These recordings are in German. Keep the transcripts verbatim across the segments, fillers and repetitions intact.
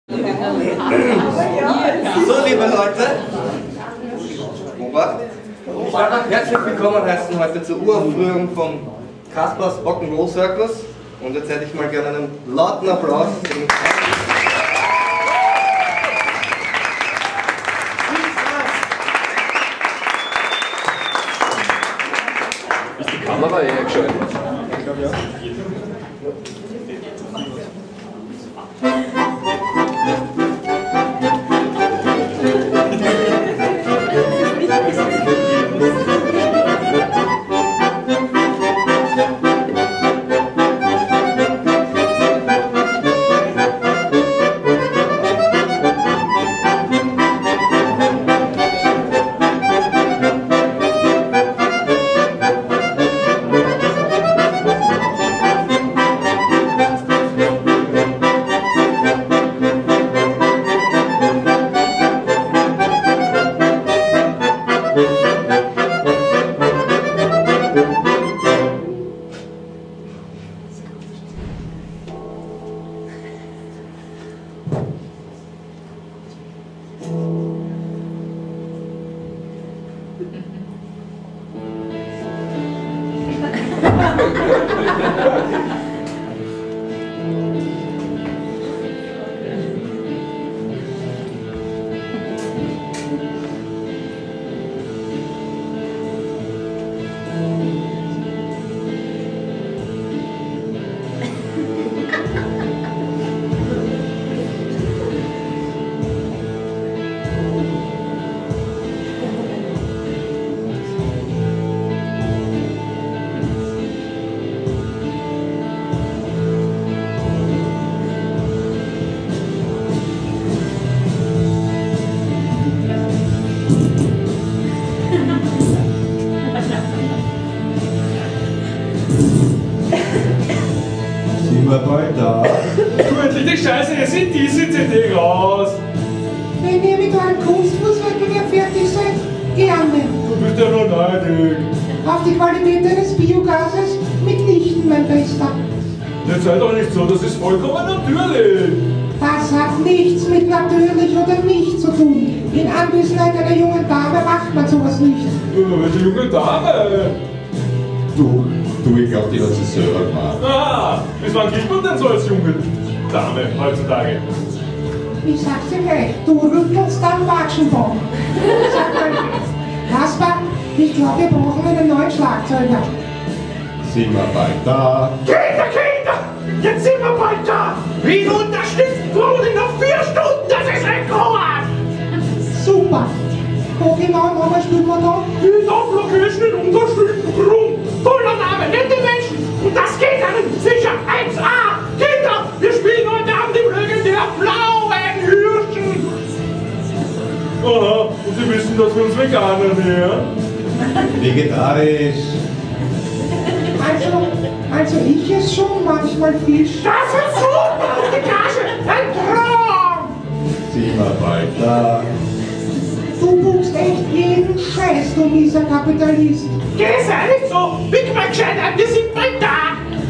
So, liebe Leute, Obacht. Ich darf euch herzlich willkommen heißen heute zur Uraufführung vom Kaspers Rock'n'Roll Circus. Und jetzt hätte ich mal gerne einen lauten Applaus. Ist die Kamera eher geschaltet? Ich glaube ja. Bald da. Du, endlich die Scheiße, jetzt sind diese C D raus. Wenn ihr mit eurem Kunstfußwettbewerb fertig seid, gerne. Du bist ja noch neidig. Auf die Qualität deines Biogases mitnichten, mein Bester. Jetzt sei doch nicht so, das ist vollkommen natürlich. Das hat nichts mit natürlich oder nicht zu tun. In Anwesenheit einer jungen Dame macht man sowas nicht. Ja, welche junge Dame? Du, du, ich glaube, die hat sich selber gemacht. Ah, bis wann gilt man denn so als junge Dame heutzutage? Ich sag's dir gleich, du rüttelst am Watschenbaum. Sag mal, Kaspar, ich glaube, wir brauchen einen neuen Schlagzeuger. Sind wir bald da? Kinder, Kinder! Jetzt sind wir bald da! Wie unterstützt brauchen Sie noch vier Stunden? Das ist Rekord! Super. Wo genau nochmal spielen wir da? Die Doppellocation in Unterstützen rum! Toller Name, nette Menschen! Und das geht Ihnen sicher eins A! Kinder, wir spielen heute Abend im legendär blauen Hirschen! Aha, und Sie wissen, dass wir uns Veganer nähern? Vegetarisch. Also, also ich esse schon manchmal Fisch. Das ist super! Und die Gage, ein Traum! Sind wir bald da? Du buchst echt jeden Scheiß, du mieser Kapitalist. Geh, sei nicht so! Big Mac Scheiner, wir sind bald da!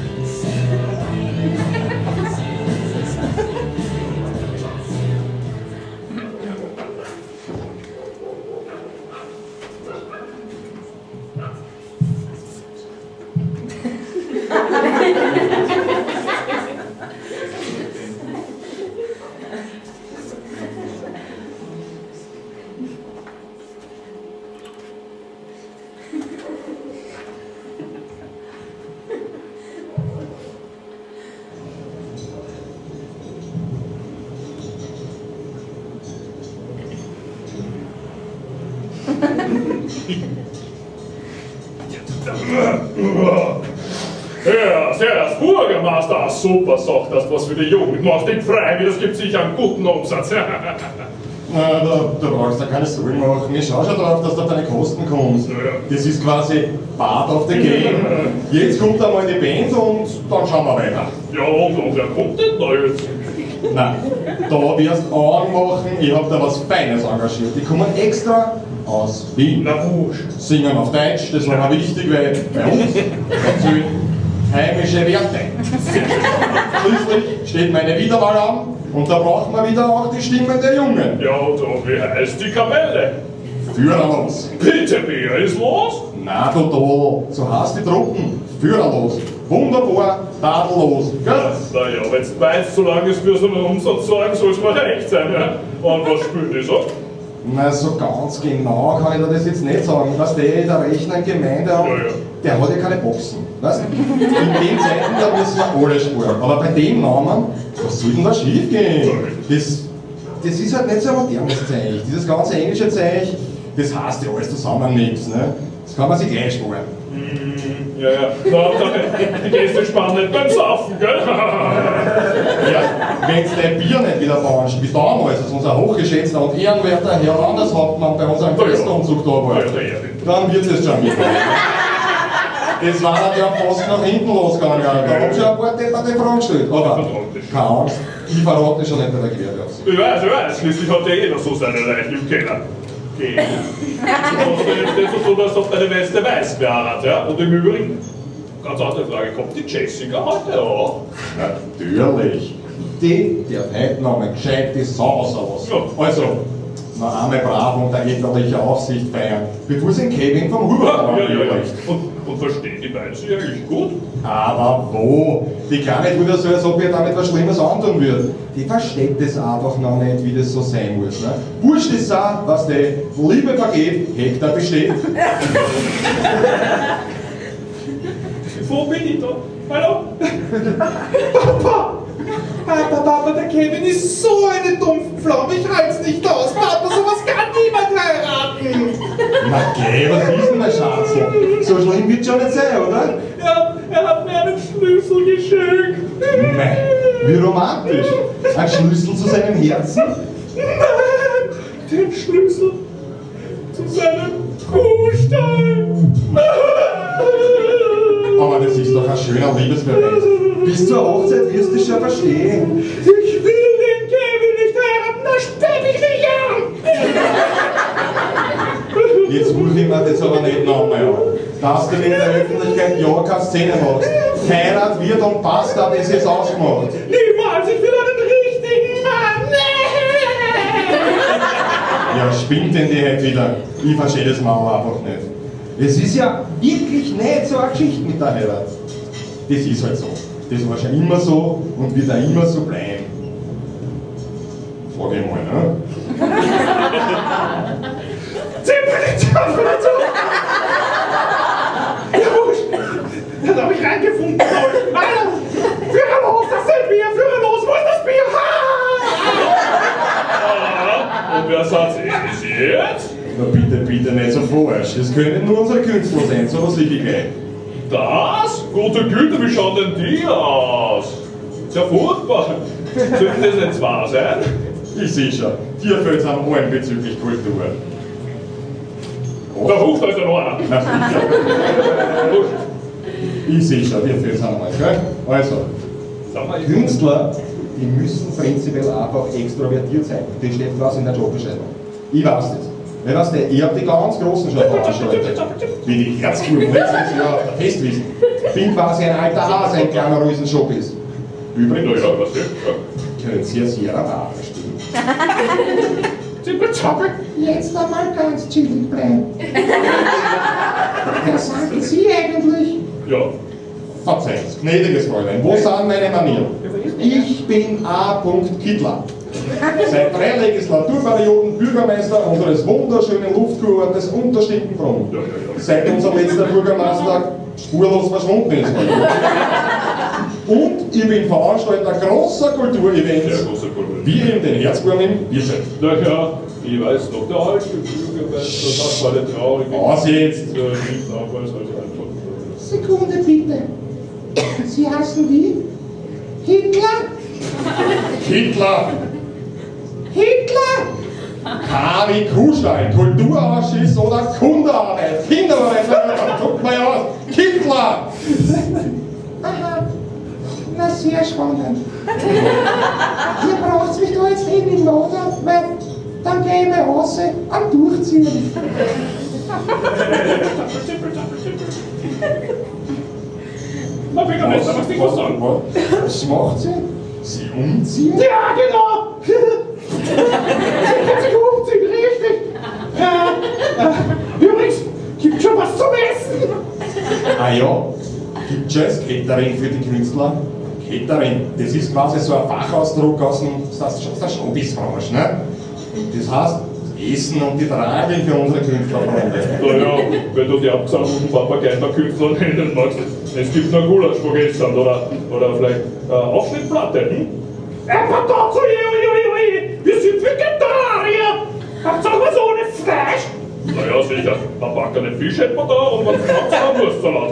Ja, servus, Bürgermeister, super, sagt das, was für die Jugend macht im Freien, das gibt sicher einen guten Umsatz. Na, da, da brauchst du keine Sorgen machen. Ich schau schon drauf, dass du auf deine Kosten kommst. Ja. Das ist quasi Part of the Game. Jetzt kommt einmal die Band und dann schauen wir weiter. Ja, und, und wer kommt denn da jetzt? Nein, da wirst du Augen machen, ich hab da was Feines engagiert. Die kommen extra aus Wien. Na wurscht. Singen auf Deutsch, das war mir wichtig, weil bei uns erzählen heimische Werte. Schließlich steht meine Wiederwahl an. Und da braucht man wieder auch die Stimmen der Jungen. Ja, und, und wie heißt die Kapelle? Führerlos. Bitte, wer ist los? Na total, so heißt die Truppen. Führerlos. Wunderbar, tadellos. Gell? Naja, wenn du meinst, solange es für so einen Umsatz sorgen, soll es mir recht sein. Ja? Und was spielt die so? Na, so ganz genau kann ich dir das jetzt nicht sagen. Was der in der rechten Gemeinde hat, Ja, ja. der hat ja keine Boxen. Weißt? In den Zeiten, da müssen wir alle sparen. Aber bei dem Namen, was soll denn da schief gehen? Das, das ist halt nicht so ein modernes Zeich. Dieses ganze englische Zeich, das heißt ja alles zusammen nichts. Ne? Das kann man sich gleich sparen. Mm, ja, ja. Na, Hauptsache, die Gäste spannen nicht beim Saufen, gell? Ja, wenn du dein Bier nicht wieder baust, wie damals, als unser hochgeschätzter und ehrenwerter Herr Landeshauptmann bei unserem Festumzug da war, Ja, der Erwin. dann wird es schon wieder. Das war dann ja fast nach hinten losgegangen. Da haben schon ein paar depperte Fragen gestellt. Aber keine Angst, ich verrate schon nicht bei der Gewehrwärts. Ich weiß, ich weiß. Schließlich hat ja jeder so seine Leichen im Keller. Geh. Du machst ja jetzt nicht so, dass auf deine Weste weiß behaart, ja? Und im Übrigen, ganz andere Frage, kommt die Jessica heute auch? Natürlich. Die darf heute noch mal gescheit die Sau rauslassen. Ja. Also, noch einmal brav unter elterlicher Aufsicht feiern, bevor sie den Kevin vom Huber Ja, ja, ja. überreicht. Und, und verstehen die beiden sich eigentlich gut? Aber wo? Die Kleine tut ja so, als ob ihr damit was Schlimmes antun würde. Die versteht das einfach noch nicht, wie das so sein muss. Ne? Wurscht ist auch, was die Liebe vergeht, Hektar besteht. Wo bin ich da? Hallo? Papa! Papa, Papa, der Kevin ist so eine Dumpfpflaume, ich halt's nicht aus. Papa, sowas kann niemand heiraten. Na geh, was ist denn, mein Schatz? So schlimm wird schon nicht sein, oder? Ja, er hat mir einen Schlüssel geschenkt. Nein, wie romantisch. Ein Schlüssel zu seinem Herzen? Nein, den Schlüssel zu seinem Kuhstall. Aber das ist doch ein schöner Liebesbeweis. Bis zur Hochzeit wirst du schon verstehen. Ich will den Kevin nicht heiraten, da steck ich mich an. Jetzt muss ich mir das aber nicht nochmal an. Dass du in der Öffentlichkeit ja keine Szene machst. Heirat wird und passt, das ist jetzt ausgemacht. Niemals, ich will einen richtigen Mann. Ja, spinnt denn die heute wieder? Ich verstehe das mal einfach nicht. Es ist ja wirklich nicht so eine Geschichte mit der Heirat. Das ist halt so. Das war schon immer so und wird auch immer so bleiben. Frag ich mal, ne? Zippeli, Zippeli, Ja, wurscht. Da hab ich reingefunden. Hallo, führe los, das sind wir, führe los, wo ist das Bier? Ha! Und wer sagt es jetzt? Na bitte, bitte nicht so falsch. Das können nur unsere Künstler sein, so was liege ich gleich. Das? Gute Güte, wie schauen denn die aus? Ist ja furchtbar. Sollten das nicht wahr sein? Ich sehe schon, dir fällt es an allen bezüglich Kultur. Da ruft euch ja noch einer. Na sicher. Ich sehe schon, dir fällt es an allen, gell? Also, Sag mal, Künstler, die müssen prinzipiell einfach extrovertiert sein. Das steht was in der Jobbeschreibung. Ich weiß das. Weil weißt du, ich habe die ganz großen schon veranstaltet. Wie die Herzkugeln letztes Jahr auf der Festwiesen. Bin quasi ein alter Hase, ein kleiner Riesenshop ist. Übrigens, ja, was ja. können Sie ja Sierra Madre spielen. Zippel, zappel. Jetzt einmal ganz chillig bleiben. Was sagen Sie eigentlich? Ja. Verzeiht, gnädiges Fräulein, wo sind meine Manieren? Ich bin A. Kittler. Seit drei Legislaturperioden Bürgermeister unseres wunderschönen Luftkurortes Unterstickenbrunn. Ja, ja, ja. Seit unser letzter Bürgermeister spurlos verschwunden ist. Und ich bin Veranstalter großer Kulturevents, Sehr große Kultur. wie eben den Herzburm im Bierfeld. Na ja, ich weiß noch, der alte Bürgermeister, das war der traurige. Was jetzt? Der nicht damals als einfach. Sekunde bitte. Sie heißen wie? Hitler? Hitler! Hitler? K wie Kuhstall, Kulturausschuss oder Kundearbeit, Kinderarbeit, guck mal aus, Hitler! Aha. Na, sehr spannend. Ihr braucht mich da jetzt eh nicht mehr, oder? Weil dann gehe ich mal raus am Durchziehen. Zippel, zappel, zippel. Na, Bürgermeister, was ich was sagen? Was macht sie? Sie umziehen? Ja, genau! Sie kann sich umziehen, richtig! Äh, äh, übrigens, gibt schon was zum Essen! Ah ja, gibt schon das Catering für die Künstler? Catering, das ist quasi so ein Fachausdruck aus, dem, aus der Showbiz-Branche, ne? Das heißt, Essen und die Tragik für unsere Künstlerfreunde. Naja, wenn du die abgesammelten Papageier-Künstler nennen magst, es gibt noch Gulasch von gestern oder, oder vielleicht äh, Aufschnittplatte. Hm? Äh, pardon, so, ui, ui, ui, wir sind Vegetarier! Habt ihr was ohne Fleisch? Naja, sicher. Ein backenen Fisch hätten wir da und einen Knaps Wurstsalat.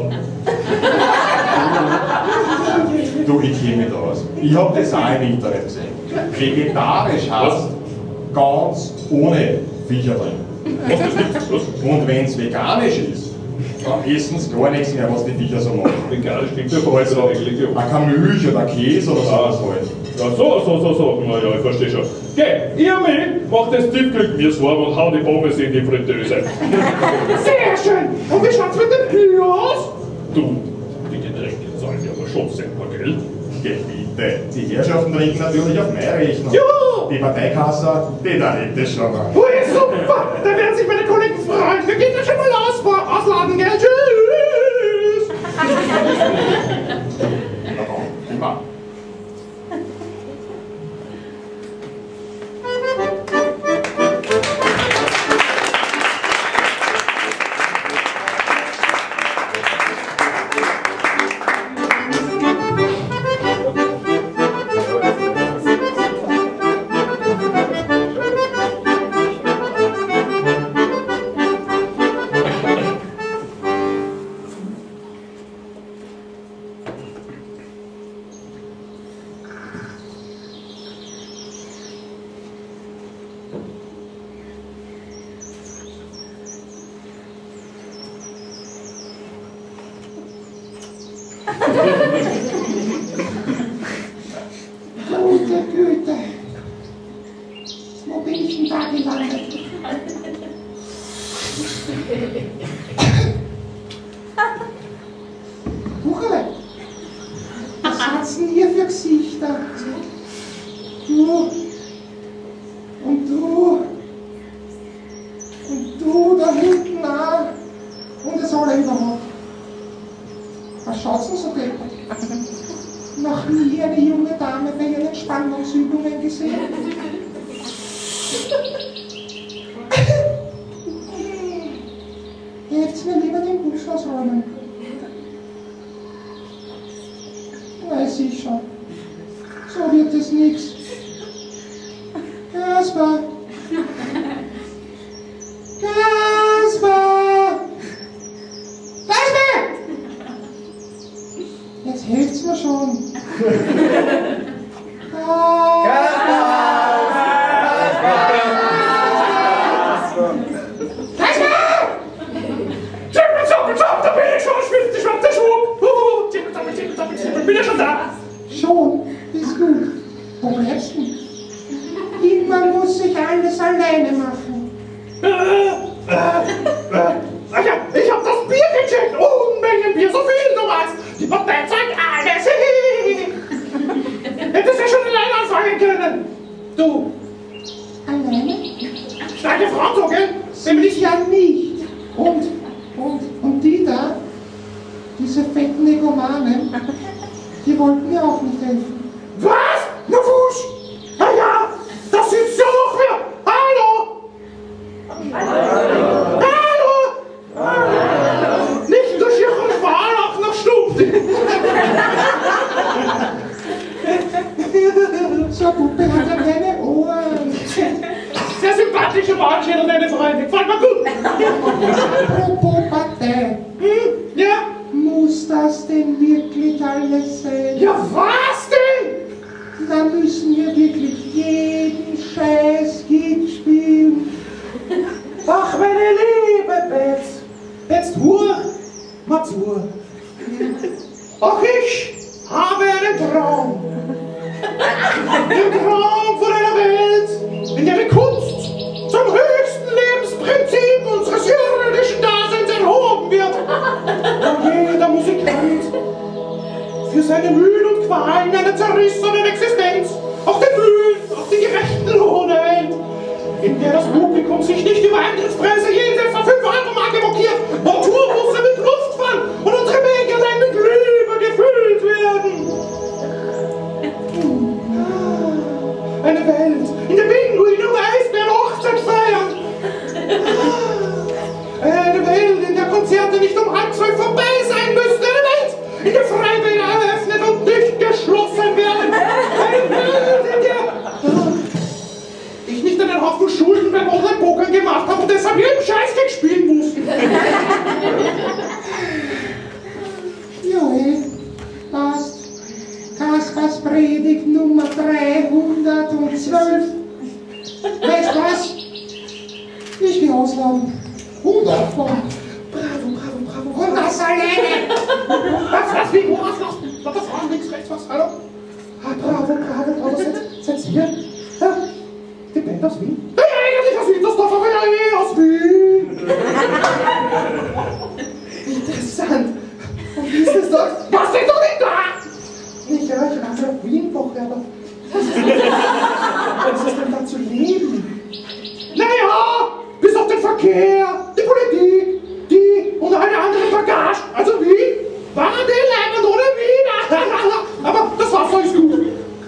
Du, ich kenne mich da aus. Ich habe das auch im Internet gesehen. Vegetarisch heißt ganz ohne Viecher drin. Was, das gibt's? Was? Und wenn es veganisch ist, dann essen sie gar nichts mehr, was die Viecher so machen. Veganisch klingt ja voll so eigentlich. Ja. Auch kein Milch oder Käse oder sowas halt. Ja, so, so, so, so. Na ja, ich verstehe schon. Geh, ihr mich, macht das Tiefglück mir warm und hau die Pommes in die Fritteuse. Sehr schön! Und wie schaut's mit dem Bier aus? Du, die Getränke zahlen ja aber schon selber Geld. Geh bitte. Die Herrschaften trinken natürlich auf meine Rechnung. Ja! Die Parteikasse, die da nicht das schon mal. Ui, super! Da werden sich meine Kollegen freuen. Wir gehen ja schon mal aus, ausladen, gell? Tschüss! Na dann, immer. Gute Güte. Wo bin ich denn da gelandet? Bucherle, was hat's denn hier für Gesichter? Du und du und du da hinten auch und das alle überhaupt. Was schaut's denn so deppert? Noch nie eine junge Dame bei ihren Entspannungsübungen gesehen. Helft's mir lieber den Bus ausräumen. Weiß ich schon. So wird es nix. Kasper! Kasper! Kasper! Jetzt hilft's mir schon. Da bin ich schon, schwimmt, schwimmt der Schwupp. Huhu, tippel, tappel, tippel, tappel, tippel, bin ja schon da. Schon, ist gut. Wo bleibst du? Irgendwann muss ich alles alleine machen. Äh, äh, äh, ach ja, ich hab das Bier gecheckt. Unmengen Bier, so viel du weißt. Die Partei zeigt alles. Hättest ja schon alleine anfangen können. Du, Alleine? starke Frau, so, gell? Nämlich ja nicht. Und, und, und die da, diese fetten Egomanen, die wollten mir auch nicht helfen. Was? Na wusch! Ah ja, da sitzt ja noch wer! Hallo! Hallo! Hallo! Nicht durch ihren Schwalach noch stumpf! So eine Puppe hat ja keine Ohren. Sehr sympathische Bartschädel, deine Freunde. Gefällt mir gut! Apropos Partei, Hm? Ja? muss das denn wirklich alles sein? Ja, was denn? Da müssen wir wirklich jeden scheiß Gig spielen. Ach, meine liebe Betz, jetzt hur mal zu. Auch ich habe einen Traum. Den Traum von einer Welt, in der die Kunst zum höchsten Lebensprinzip Welt, in der Pinguin und Eisbär Hochzeit feiern. Eine Welt, in der Konzerte nicht um halb zwölf vorbei sein müssen. Eine Welt, in der Freibäder eröffnet und nicht geschlossen werden. Eine Welt, in der ich nicht einen Haufen Schulden beim Online-Pokern gemacht habe und deshalb jeden Scheißdreck spielen muss. Joel, passt. Kaspers Predigt Nummer dreihundertzwölf. Weißt du was? Ich geh ausladen. hundert Pfund. Bravo, bravo, bravo. Und das alleine. Was, was, wie, wo, was, was? Was, das war links, rechts, was, hallo? Ah, bravo, bravo, bravo, seid, seid ihr? Ja, die Band aus Wien? Ja, eigentlich aus Wien, das Dorf, aber ja, eh aus Wien. Interessant. Und wie ist das dort? Was steht doch nicht da? Nicht, ja, ich war auf Wien-Woche, aber was ist, was ist denn da zu leben? Naja, bis auf den Verkehr, die Politik, die und eine andere Bagage. Also Wien war die Leibend ohne Wien. Aber das Wasser ist gut.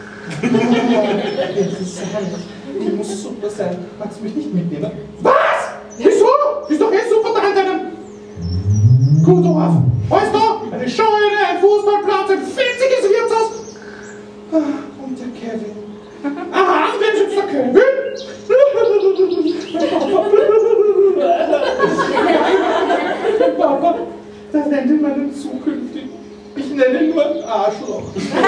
Interessant. Die muss super sein. Magst du mich nicht mitnehmen? Was? Wieso? Ist doch eh super da in deinem Kuhdorf. Weißt du? Eine Scheune, ein Fußballplatz, ein fetziges Wirtshaus. Und der Kevin. Aha, und wer ist jetzt der Kevin? Papa, das nennt ihn meinen zukünftigen. Ich nenne ihn nur Arschloch.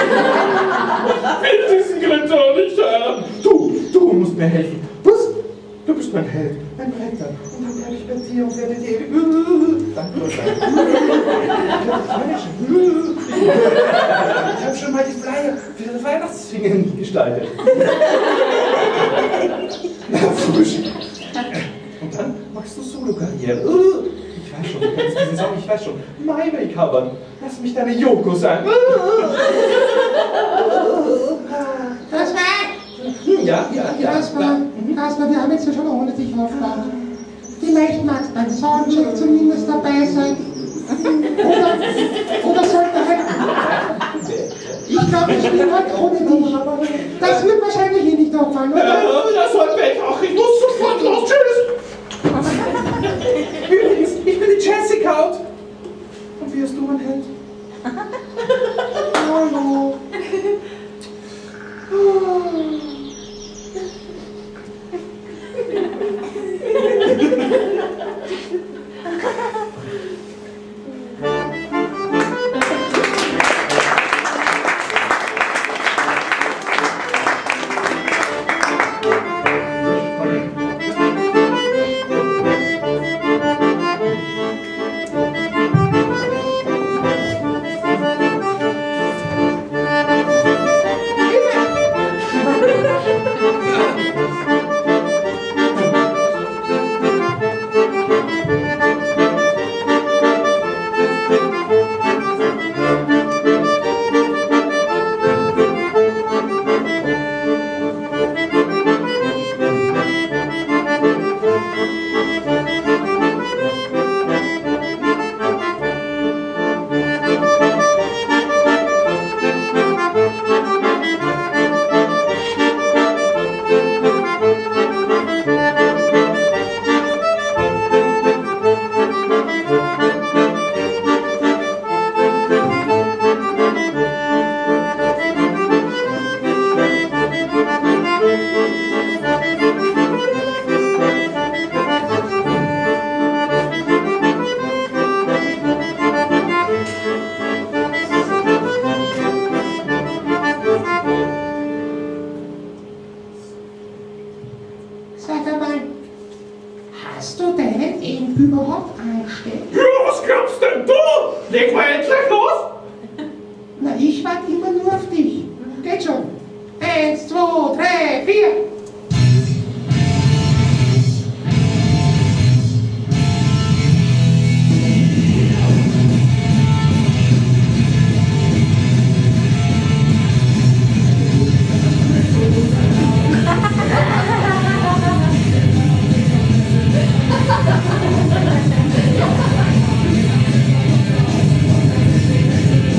Will diesen Grinter auch nicht hören. Du, du musst mir helfen. Was? Du bist mein Held, mein Retter. Und dann bleibe ich bei dir und werde dir ewig. Danke, ich habe schon mal die Flyer für das Weihnachtssingen gestaltet. Na, frisch. Und dann machst du Solo-Karriere. Ich weiß schon, du kennst diesen Song, ich weiß schon. My Way covern. Lass mich deine Yoko sein. Das war. Ja, ja, ja. Kasper, Kasper, wir haben jetzt ja schon ohne dich aufgebaut. Vielleicht magst du beim Soundcheck zumindest dabei sein. Oder, oder sollte halt. Ich glaube, ich spiele halt ohne dich. Das wird wahrscheinlich eh nicht auffallen, oder? Ja, das soll weg auch. Ich muss sofort los. Tschüss. Übrigens, ich bin die Jessica. Und wie hast du mein Held? Hallo.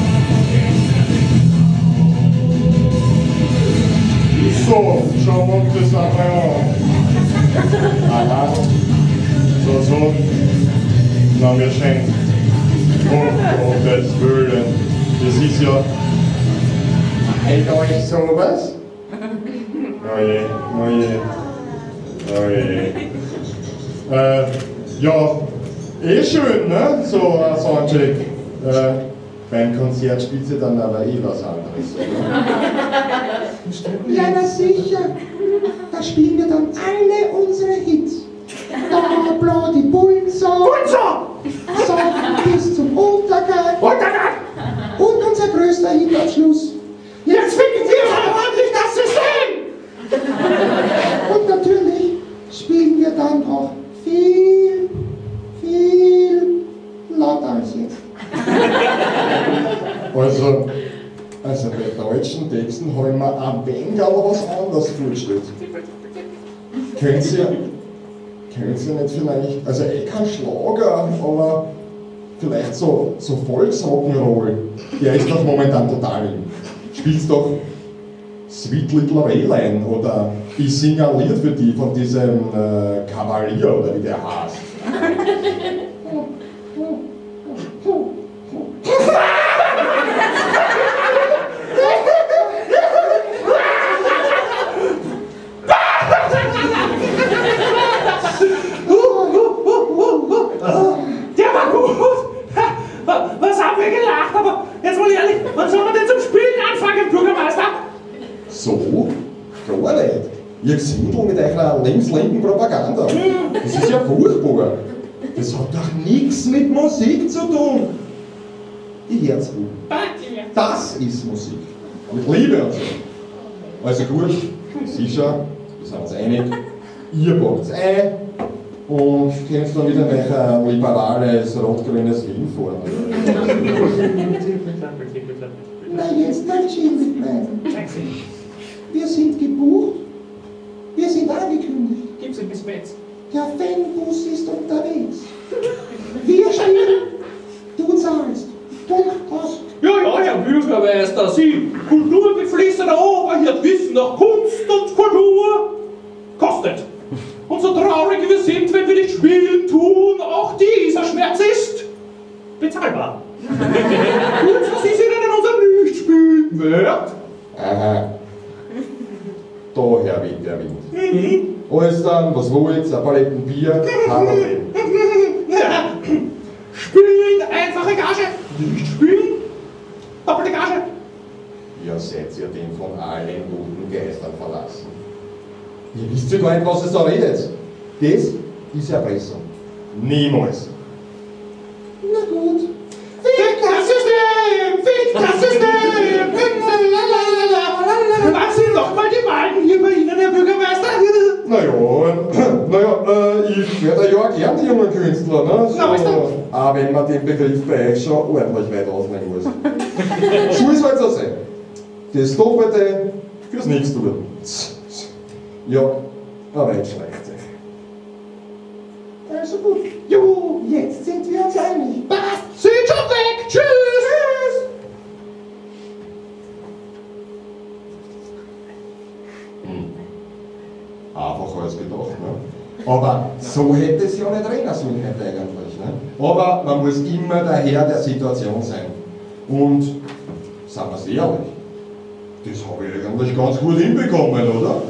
So, schauen wir das sind wir ja. Aha. So, so. Na, wir schenken. Oh, Gottes Willen. Das ist ja. Hält euch sowas? Oje, oje. Oje. Äh, ja, eh schön, ne? So ein Soundcheck. Äh, beim Konzert spielt sie dann aber eh was anderes, oder? Ja, na sicher. Da spielen wir dann alle unsere Hits. Da blau die Bullensaw. Bullensaw! Saufen bis zum Untergang. Untergang! Und unser größter Hit am Schluss. Jetzt ficken Sie mal ordentlich das System! Und natürlich spielen wir dann auch viel, viel lauter als jetzt. Also, also bei deutschen Texten habe ich mir ein wenig aber was anderes vorgestellt. Könnt ihr, könnt ihr nicht vielleicht, also eh kein Schlager, aber vielleicht so, so Volksrock'n'Roll, der ist doch momentan total in. Spielst doch Sweet Little Rayline oder ich singe ein Lied für die von diesem äh, Kavalier oder wie der heißt. Der war gut! Was haben wir gelacht? Aber jetzt mal ehrlich, wann soll man denn zum Spielen anfangen, Bürgermeister? So? Gar nicht. Ihr gesindelt mit eurer links-linken Propaganda. Das ist ja furchtbar. Das hat doch nichts mit Musik zu tun. Die Herzbuben. Das ist Musik. Mit Liebe und so. Also gut, sicher, wir sind uns einig. Ihr packt es ein und könnt dann wieder welch ein liberales, rot-grünes Wien fahren. Na, jetzt mal chillig bleiben. Wir sind gebucht. Wir sind angekündigt. Gib's ein bisschen Bett. Der Fanbus ist unterwegs. Wir spielen. Du zahlst. Punkt aus. Ja, ja, Herr Bürgermeister, Sie, kulturbeflissener Oberhirt, wissen doch, Kunst und Kultur kostet. Und so traurig wir sind, wenn wir nicht spielen tun, auch dieser Schmerz ist bezahlbar. Und so Sie sind in unserem Nicht-Spielen wert. Aha. Daher weht der Wind. Mhm. Alles dann, was wollt's, ein Paletten Bier, Hammerleben. Ja. Spielen, einfache Gage. Nicht spielen, doppelte Gage. Ihr seid ja den von allen guten Geistern verlassen. Ihr wisst ja gar nicht, was ihr da redet. Das ist Erpressung. Niemals. Na gut. Fick das System! Fick das System! Was sind doch mal die Wahlen hier bei Ihnen, Herr Bürgermeister? Naja, naja, äh, ich werde ja auch gern die jungen Künstler, ne? So, Na, was denn? auch wenn man den Begriff bei euch schon ordentlich weit ausnehmen muss. So ist halt so sein. Das Doppelte fürs Nichtstun. Ja, aber jetzt schleicht sich. Also gut. Jo, jetzt sind wir uns einig. Passt! Sind schon weg! Tschüss! Tschüss! Einfach als gedacht, ne? Aber so hätte es ja nicht rennen sollen heute eigentlich, ne? Aber man muss immer der Herr der Situation sein. Und, sagen wir es ehrlich, das habe ich eigentlich ganz gut hinbekommen, oder?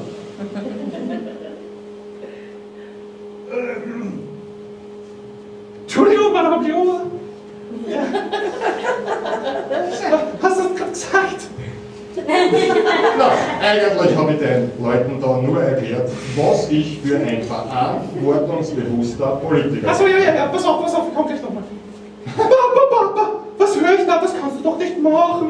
Entschuldigung, Madame Bio. Ja. Hast du das gerade gesagt? Na, eigentlich habe ich den Leuten da nur erklärt, was ich für ein verantwortungsbewusster Politiker bin. Achso, ja, ja, ja, pass auf, pass auf, komm gleich nochmal. Papa, Papa, was höre ich da? Das kannst du doch nicht machen.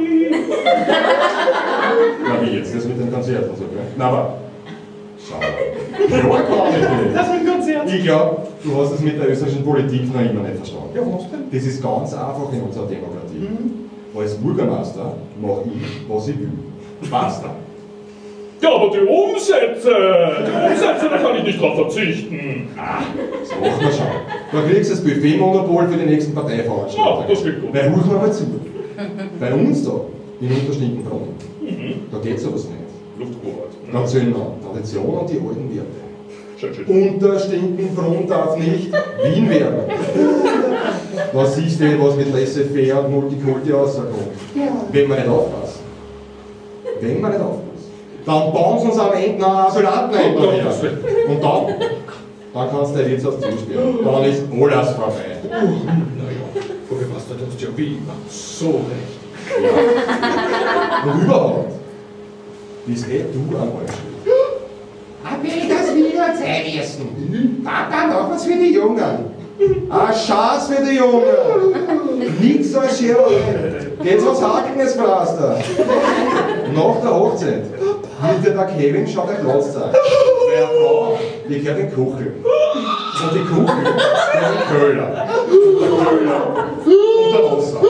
Na, wie jetzt, das mit den Konzerten und so, gell? Na, aber, schau mal, ja, gar nicht. Das mit dem Konzert. Ich glaube, du hast es mit der österreichischen Politik noch immer nicht verstanden. Ja, was denn? Das ist ganz einfach in unserer Demokratie. Mhm. Als Bürgermeister mache ich, was ich will. Basta. Ja, aber die Umsätze, die Umsätze, da kann ich nicht drauf verzichten. Ah, das machen wir schon. Da kriegst du das Buffetmonopol für die nächsten Parteiveranstaltungen. Ja, das klingt gut. Weil, rufen wir mal zu. Bei uns da, in Unterschlinkenbronn, mhm. da geht sowas nicht. Luftkurort. National, Tradition und die alten Werte. Schön, schön. Unter Stinkenbrunn darf nicht Wien werden. Was siehst du, was mit Laissez-faire und Multikulti rauskommt? Ja. Wenn man nicht aufpasst. Wenn man nicht aufpasst. Dann bauen sie uns am Ende noch Asylanten ein. Und dann, dann kannst du der Wirtshaus zusperren. Dann ist alles vorbei. Uh, naja, vorher warst du uns ja wie immer so recht. Ja. Und überhaupt bist eh du am Arsch. Aber ich das wieder Zeit wissen. Papa, noch was für die Jungen. Eine Chance für die Jungen. Nix als Scherl. Geht's ans Hakenes-Pflaster. Nach der Hochzeit wird dir der Kevin schon der Platz zeigen. Wer Frau, die gehört in die Küche. Und die Küche gehört in den Köhler. Und der Köhler und der Wasser.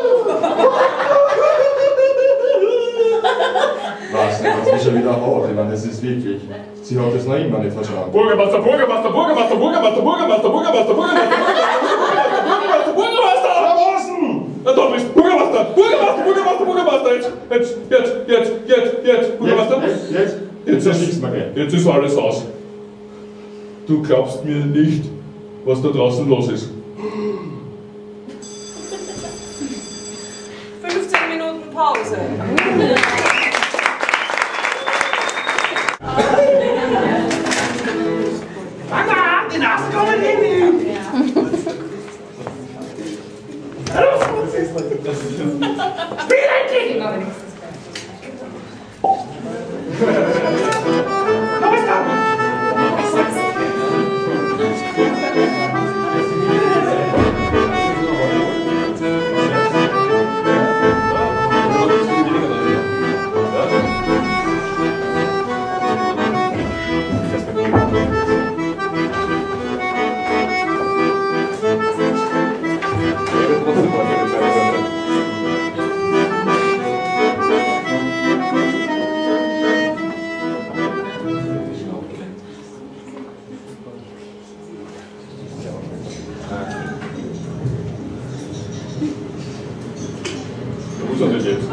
Was, die hat mich schon wieder hart. Ich meine, das ist wirklich. Sie hat das noch immer nicht verstanden. Bürgermeister, Bürgermeister, Bürgermeister, Bürgermeister, Bürgermeister, Bürgermeister, Bürgermeister, Bürgermeister, Bürgermeister! Draußen! Na da bist Bürgermeister! Bürgermeister, Bürgermeister, Bürgermeister! Jetzt, jetzt, jetzt, jetzt, jetzt, jetzt, Bürgermeister! Jetzt, jetzt, Jetzt jetzt ist, nichts mehr. jetzt ist alles aus. Du glaubst mir nicht, was da draußen los ist. fünfzehn Minuten Pause. Mama, die Nase kommen hin! Spiel endlich! Na, was da? Wo ist er denn jetzt?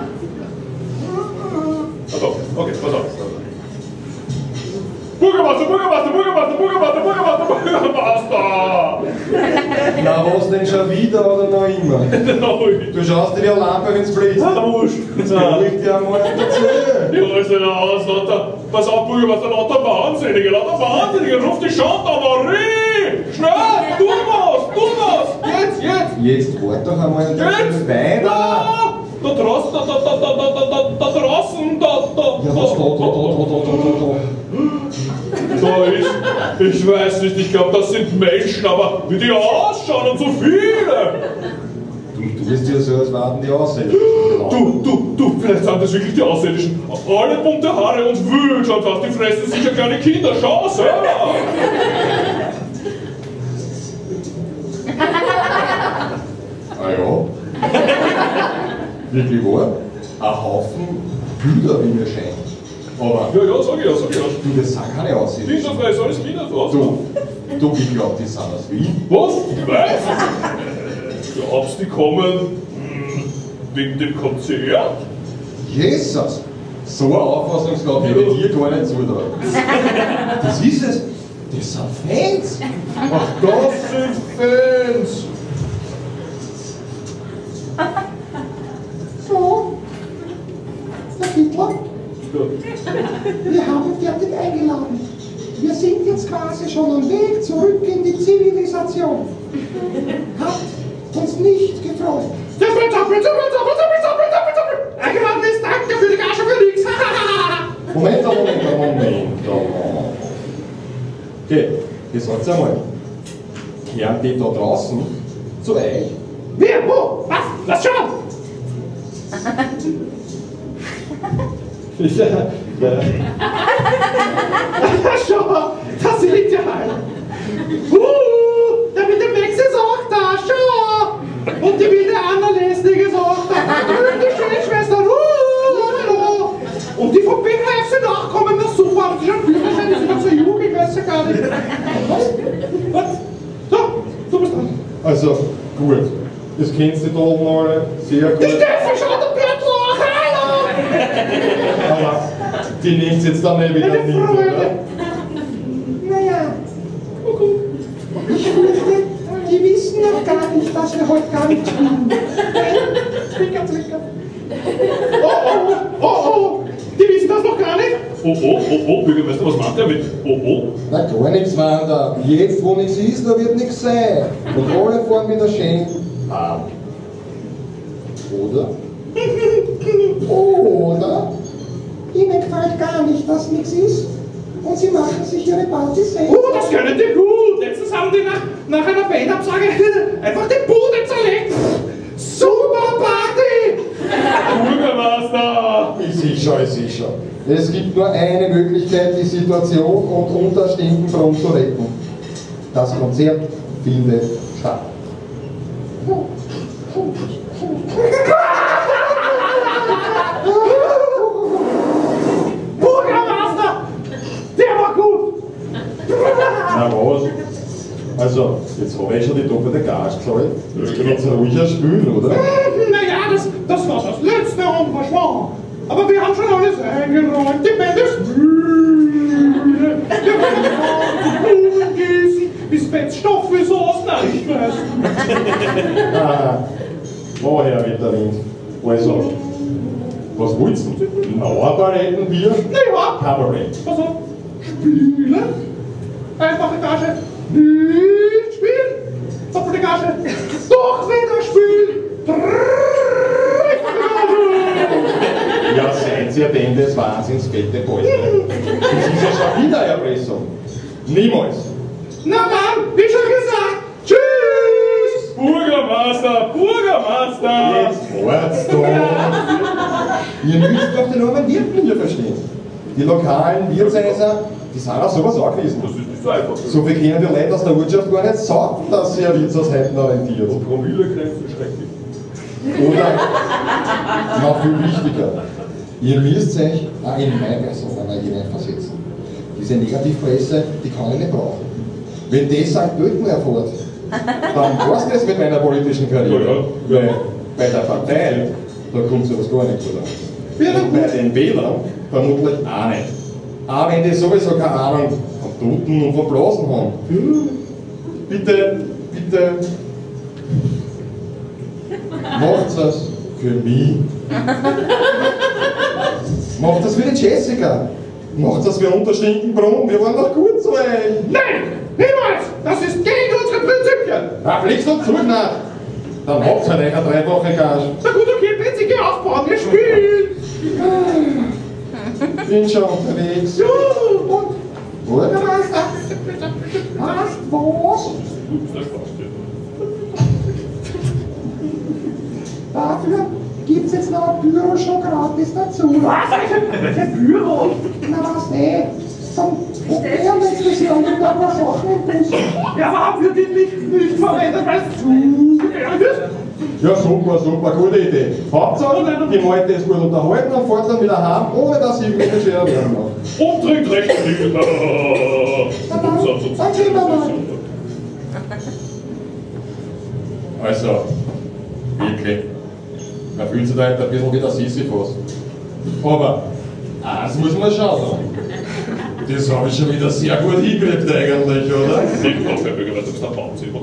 Pass auf, okay, pass auf. Bürgermeister, Bürgermeister, Bürgermeister, Bürgermeister, Bürgermeister, Bürgermeister! Na, was denn schon wieder oder noch immer? Du schaust dir wie eine Lampe, wenn's blitzt. Ah, wurscht. Jetzt kann ich dir einmal erzählen. Ja, ist ja aus, lauter. Pass auf, Bürgermeister, lauter Wahnsinnige, lauter Wahnsinnige, ruf die Gendarmerie! Schnell, tu was, tu was! Jetzt, jetzt! Jetzt wart doch einmal Jetzt! weiter. Da! Da draußen, da, da, da, da, da, da, da draußen, da, da. Ja, was da, da, da, da, da, da, da. Da ist, ich weiß nicht, ich glaube, das sind Menschen, aber wie die ausschauen und so viele! Du tust ja so, als warten die aussehen. Du, du, du, vielleicht sind das wirklich die Außerirdischen. Alle bunte Haare und wühl, schaut was, die fressen sicher kleine Kinder, schau selber! Ah ja? Wirklich wahr? Ein Haufen Bilder, wie mir scheint. Aber Ja, ja, sag ich ja, sag ich ja. du, das sind keine Aussichten. Kinderfress, alles Kinderfress. Du, du, ich glaub, die sind aus Wien. Was? Du weißt? Glaubst du, die kommen hm, wegen dem Konzert? Jesus! So eine Auffassungsgabe hätte ich dir gar nicht zutrauen. Das ist es. Das sind Fans. Ach, das sind Fans! So, Herr Hitler, wir haben fertig eingeladen. Wir sind jetzt quasi schon am Weg zurück in die Zivilisation. Hat uns nicht gefreut. Doppel, doppel, doppel, doppel, doppel, doppel, doppel, doppel! Eingeladen ist Danke für die Gage für nichts! Moment, Moment, Moment, Moment. Okay, ihr sagt einmal. Kehren die da draußen zu euch? Wer? Wo? Was? Lass schauen! Ja, ja. Schau, das liegt ja halt. Uh, der mit dem Wex ist auch da, schau! Und die wilde Anna-Lesnig ist auch da. Und die schöne Schwester, uh, und die vom B H F sind auch gekommen, na super, die schon Führerschein, die sind noch so jung, ich weiß ja gar nicht. Was? Was? So, du bist dran. Also, gut. Das kennst du da oben alle sehr gut. Die Steffi schaut am Bärtloch, hallo! Aber Die nimmt jetzt dann nicht wieder Meine mit, Freude. oder? Naja, ich fürchte, die wissen noch gar nicht, dass wir heute gar nicht spielen. Zwicker, zwicker. Oh, oh, oh, oh. Die wissen das noch gar nicht. Oh, oh, oh, oh, Bürgermeister, was macht der mit? Oh, oh. Na gar nichts, Wanda. Jetzt, wo nichts ist, da wird nichts sein. Und alle fahren wieder schön heim. Oder? Oder? Ihnen gefällt gar nicht, dass nichts ist. Und sie machen sich ihre Party selbst. Oh, das können die gut. Letztens haben die nach, nach einer Bandabsage einfach die Bude zerlegt. Super Party! Bürgermeister! Ist sicher, ist sicher. Es gibt nur eine Möglichkeit, die Situation und Unterstinkenbrunn zu retten. Das Konzert findet statt. Bürgermeister! Der war gut! Na was? Also, jetzt habe ich schon die doppelte Gage gezahlt. Jetzt können wir jetzt ruhiger spielen, oder? Naja, das, das war das letzte Engagement. Aber wir haben schon alles eingeräumt. Die Band ist müde. Wir werden die Blumen gießen, bis Betts Stoff ist aus nachpressen. Ah, woher wird der Wind? Also, was wollt's du? Lauerball wir? Naja, Kabarett. also, spielen. Einfache Gage. Nicht spielen. Doppelte Gage. Doch wieder spielen. Ja, seid ihr denn des Wahnsinns fette Beute? Das ist ja schon wieder Erpressung. Niemals. Na dann, wie schon gesagt. Tschüss. Bürgermeister! Bürgermeister! Jetzt wart's doch. Ihr müsst doch den armen Wirten hier verstehen. Die lokalen Wirtshäuser, die sind auf sowas angewiesen. Das ist nicht so einfach. So viel kennen die Leute aus der Wirtschaft gar nicht sagen, dass sie ein Wirtshaus heute orientiert. Und Promillegrenze schrecklich. Oder, noch viel wichtiger, ihr müsst euch auch in meine Person hineinversetzen. Diese Negativpresse, die kann ich nicht brauchen. Wenn das Sankt Pölten erfährt, dann war's das mit meiner politischen Karriere. Ja, ja. Weil bei der Partei, da kommt sowas gar nicht oder? Und bei den Wählern vermutlich auch nicht. Auch wenn die sowieso keine Ahnung von Toten und von Blasen haben. Bitte, bitte. Macht das für mich. Macht das für die Jessica. Macht das für Unterstinkenbrunn. Wir waren doch gut zu euch. Nein, niemals. Das ist gegen unsere Prinzipien. Na, fliegst du zurück nach. Dann habt halt eine drei Wochen Gage. Na gut, okay, Prinzi, geh aufbauen. Wir spielen. Bin schon unterwegs. Ja, und Bürgermeister, was, was? Das passt ja. Dafür gibt's jetzt noch ein Büro schon gratis dazu. was? Welches Büro? Na was, eh? Zum Probieren letztes Jahr und da ein paar Sachen im Bus. Ja, warum wird die nicht, nicht verwendet, weil es zu gefährlich ist? Ja, super, super, gute Idee. Hauptsache, die Leute ist gut unterhalten und fahrt dann wieder heim, ohne dass sie irgendwelche schwere Werden machen. Und trinkt recht viel. Na dann, dann gehen wir mal. Also, wirklich. Man fühlt sich da halt ein bisschen wie der Sisyphus. Aber, eins muss man schon sagen. Das habe ich schon wieder sehr gut hingekriegt eigentlich, oder? Nicht doch, Herr Bürgermeister, bis nach Pause. Was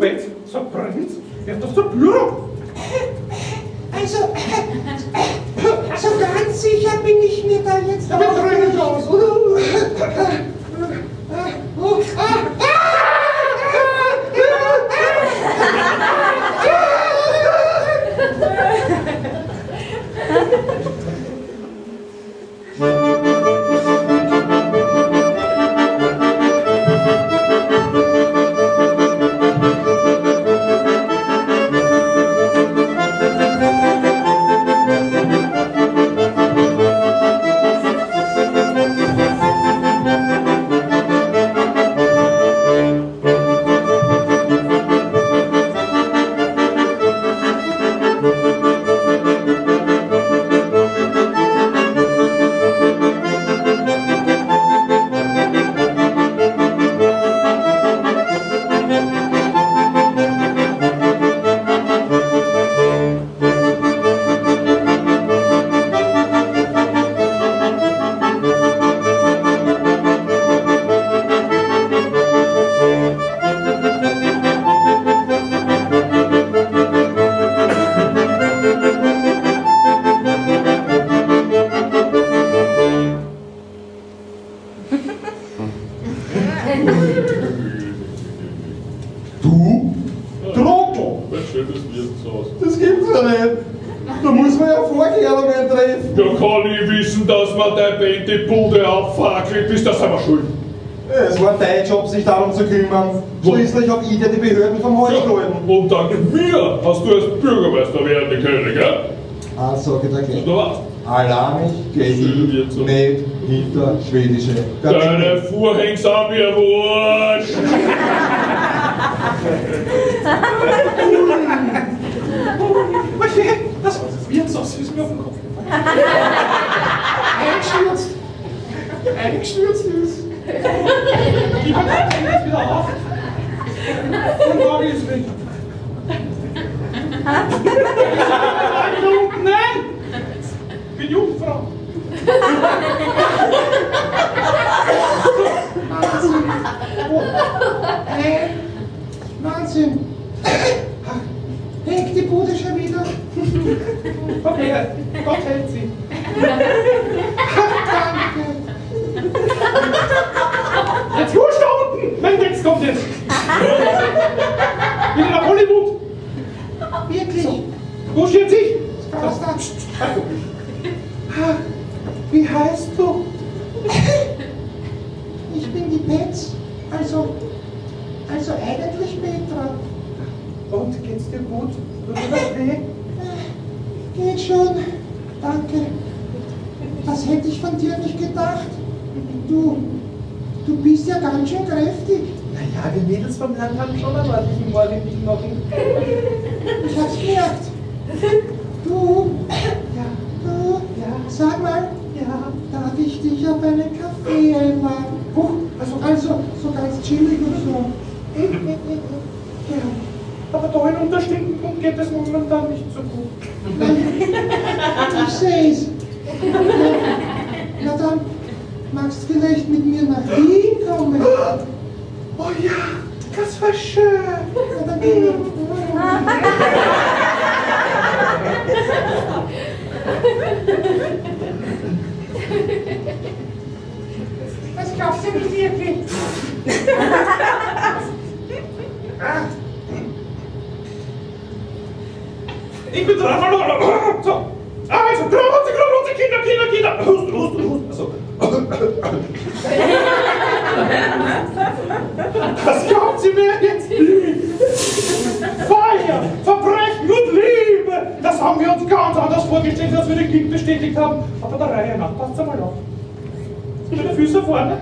wenn's so brennt, wird das der Büro. Also, so ganz sicher bin ich mir da jetzt auch nicht. Wir brennen aus. Du? Trottel! Das gibt's ja nicht. Da muss man ja Vorkehrungen treffen. Ja, kann ich wissen, dass man dein Band die Bude abfackelt, ist das aber schuld. Es war dein Job, sich darum zu kümmern. Schließlich habe ich dir die Behörden vom Hals gehalten. Ja, und dank mir hast du als Bürgermeister werden können, gell? Ah, sag ich dir gleich. Du was? Allarmig gehe ich nicht hinter schwedische Gardinen. Deine Vorhänge sind mir wurscht. Das wird so süß mir auf den Kopf gefallen. Eingestürzt. Eingestürzt ist. Ich hab jetzt wieder auf. Und Gabi ist weg. Nein! Ich bin Jungfrau. Wahnsinn. Oh. Hey. Wahnsinn. Hängt die Bude schon wieder? Okay, Gott hält sie. Danke. Jetzt wurscht da unten! Mein Text kommt jetzt! Wieder nach Hollywood! Wirklich? Wo steht sich? Was da? Wie heißt du? Ich bin die Petz. Also, also eigentlich Petra. Und geht's dir gut? Tut dir das weh? Geht schon. Danke. Das hätte ich von dir nicht gedacht. Du, du bist ja ganz schön kräftig. Naja, wir Mädels vom Land haben schon einen ordentlichen morgendlichen Knochen. Ich hab's gemerkt. Du, Ja, du, ja, sag mal, ja. darf ich dich auf einen Kaffee einladen? Huch, also, Also, so ganz chillig und so. ja. Aber da in Unterstinken geht es momentan nicht so gut. Ich seh's. Ja, na dann, magst du vielleicht mit mir nach Wien kommen? Oh ja, das war schön. Ja, dann gehen wir. Was glaubst du nicht wirklich? Ich bin dran. So. Also, Grunze, Grunze, Kinder, Kinder, Kinder. Husten, Husten, Husten. Also. Was glaubt sie mir jetzt nicht? Feier, Verbrechen und Liebe. Das haben wir uns ganz anders vorgestellt, als wir den Krieg bestätigt haben. Aber der Reihe nach, passt einmal auf. Mit den Füßen vorne.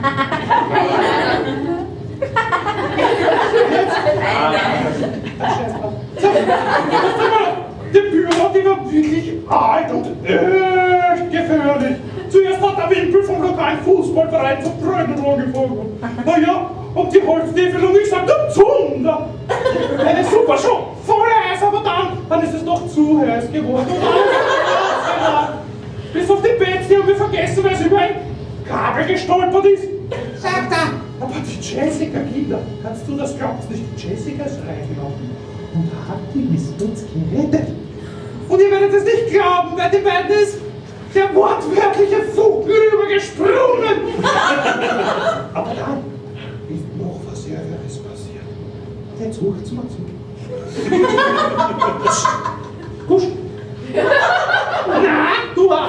So, der Bührer, die war wirklich alt und echt gefährlich. Zuerst hat der Wimpel vom lokalen Fußballverein zum Brödeln angefangen. Naja, und die Holzstiefel und ich sagte, Zunder! Eine super Show, voll heiß, aber dann, dann ist es doch zu heiß geworden und alles ist ausgeladen. Bis auf die Bets, die haben wir vergessen, weil sie über ein Kabel gestolpert ist. Sag da! Aber die Jessica, Kinder, kannst du das glaubst nicht, Jessica ist reingelaufen und hat die Mistbits gerettet. Und ihr werdet es nicht glauben, wer die beiden ist. Der wortwörtliche Funken rübergesprungen. Aber dann ist noch was Ärgeres passiert. Jetzt ruft mal zu. Kusch. Na, du auch.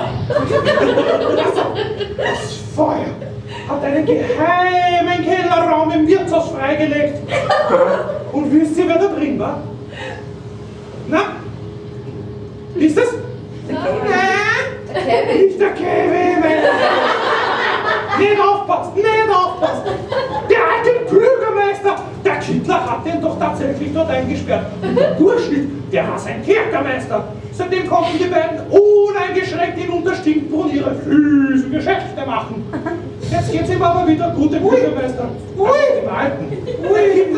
Das Feuer hat einen geheimen Kellerraum im Wirtshaus freigelegt. Und wisst ihr, wer da drin war? Na? Ist es? Nein. Kevin. Nicht der Kevin. Nicht aufpasst, nicht aufpasst. Der alte Bürgermeister, der Kittler hat den doch tatsächlich dort eingesperrt. Und der Durchschnitt, der war sein Kerkermeister. Seitdem konnten die beiden uneingeschränkt in Unterstinkbrunn ihre fiesen Geschäfte machen. Jetzt geht's ihm aber wieder gut, dem Bürgermeister. Ui, dem Alten. Ui,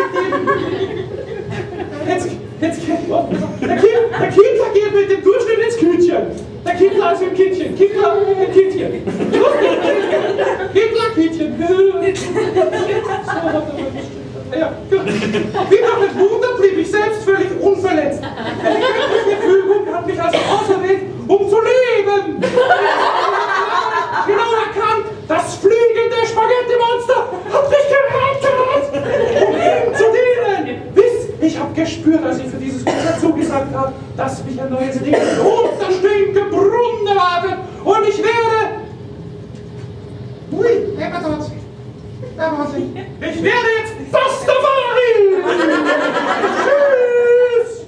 jetzt, jetzt geht, der, kind, der Kittler geht mit dem Durchschnitt ins Kütchen. Der Kittler ist im Kittchen. Kittler im Kittchen. Kittler, Kittchen. So hat er mal gestrickt. Ja, gut. Wie nach dem Wunder blieb ich selbst völlig unverletzt. Die Fügung hat mich also auserwählt, um zu leben. Genau erkannt, das fliegende Spaghetti-Monster hat mich gerettet, um ihm zu dienen. Wisst, ich habe gespürt, als ich für dieses Konzert zugesagt habe, dass mich ein neues Leben unter Stinkebrunn erwartet. Und ich werde... Ui, wer war dort? Da war sie. Ich werde jetzt Pastafari! Tschüss!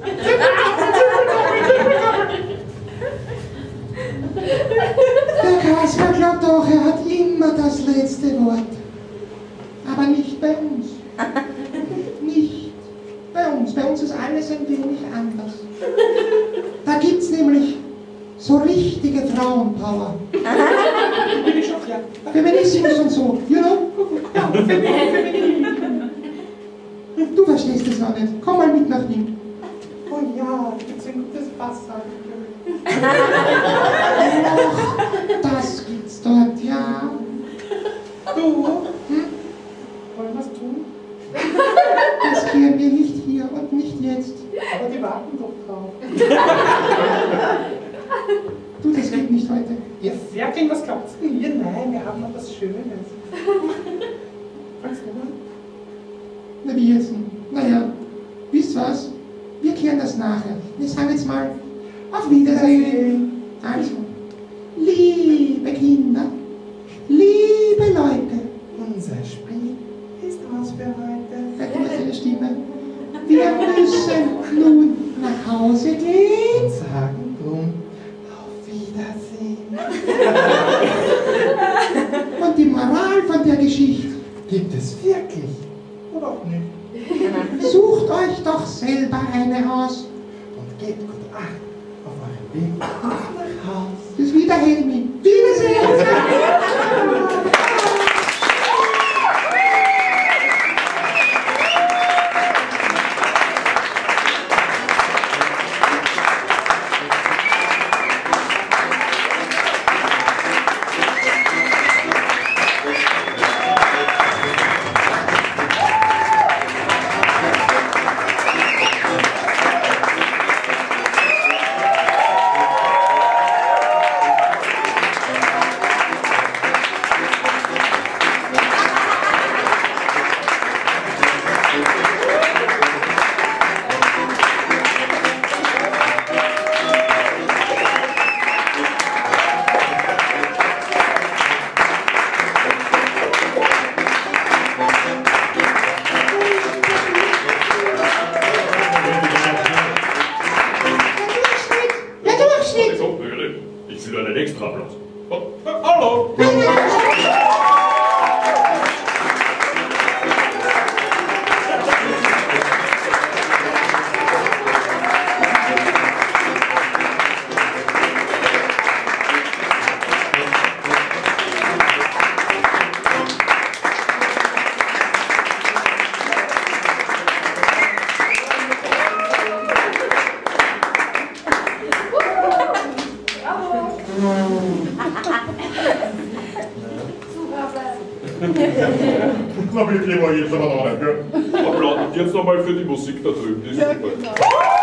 Der Kasper glaubt doch, er hat immer das letzte Wort. Aber nicht bei uns. Nicht bei uns. Bei uns ist alles ein wenig anders. Da gibt's nämlich so richtige Frauenpower. Bin ich schon klar? Feminismus und so, you know? Ja, Feminin. Du verstehst es noch nicht. Komm mal mit nach Wien. Oh ja, gibt's ein gutes Wasser. Och, das gibt's dort, ja. Du? Hm? Wollen wir was tun? Das klären wir nicht hier und nicht jetzt. Aber die warten doch drauf. Du, das geht nicht heute. Ihr Ferkel, was glaubt's denn ihr? Nein, wir haben noch was Schönes. Fangst du an? Na, wie jetzt? Naja, wisst was? Wir klären das nachher. Wir sagen jetzt mal auf Wiedersehen. Also, liebe Kinder, liebe Leute, Unser Spiel ist aus für heute. hört ihr seine Stimme? Wir müssen nun nach Hause gehen. Und sagen drum, auf Wiedersehen. Und die Moral von der Geschichte: Gibt es wirklich? Oder auch nicht? Sucht euch doch selber eine aus. Und gebt gut Acht auf euren Weg nach Haus. Bis wieder, Helmi. Wiedersehen. Ich will einen Extraplatz. Oh, äh, hallo! Na, wirklich war jetzt aber noch nicht, gell? applaudiert nochmal für die Musik da drüben, die ist Ja, super. genau.